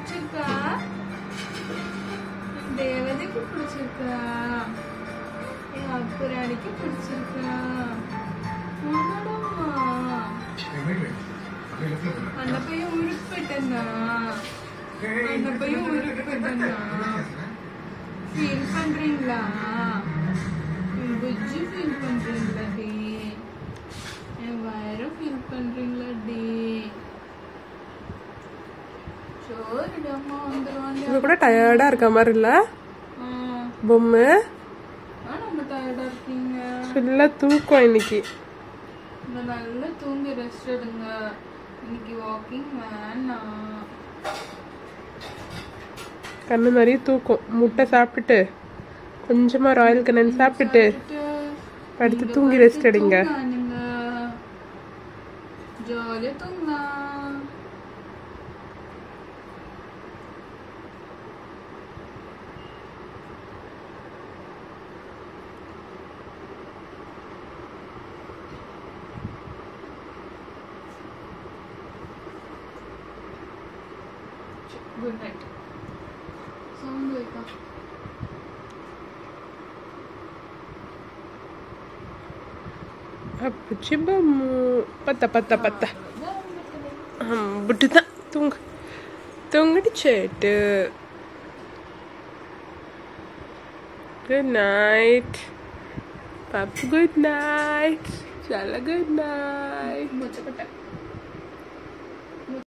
பிடிச்சிருக்கா? தேவதைக்கு பிடிச்சிருக்கா? என் அப்புறாடிக்கு பிடிச்சிருக்கா? அந்த பையன் உருப்பிட்டா? அந்த பையன் உருப்பிட்டா? ஃபீல் பண்றீங்களா? புஜ்ஜி ஃபீல் பண்றீங்களா டி? என் வயிறு ஃபீல் பண்றீங்களா டி? சோறுடமா வந்துருவாங்க. இது கூட டயர்டா இருக்க மாதிரி இல்ல பொம்மை? நம்ம டயர்டா இருக்கீங்க. ஃபுல்லா தூக்கம் இன்னைக்கு. நல்லா தூங்கி ரெஸ்ட் எடுங்க. இன்னைக்கு வாக்கிங் வேணாம். கண்ணு நிறைய தூக்கம். முட்டை சாப்பிட்டுட்டு கொஞ்சமா ராயல் கண்ணன் சாப்பிட்டுட்டு படுத்து தூங்கி ரெஸ்ட் எடுங்க. ஜாலியா தூங்கலாம். Good night. Sound wake up. Buchi Bommu பத்த பத்த பத்த புட்டுதான் தூங்கு தூங்கிட்டு சேட்டு. குட் நைட் பாப்பு. Good night. చాలా குட் நைட். முச்சப்பட்ட